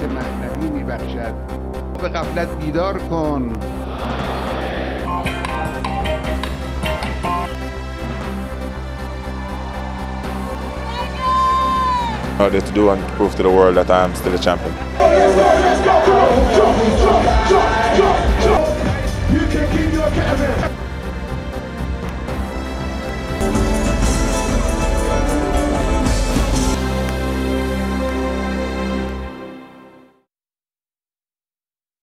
معنوی میبخشد. به غفلت بیدار کن. In order to do and prove to the world that I am still a champion.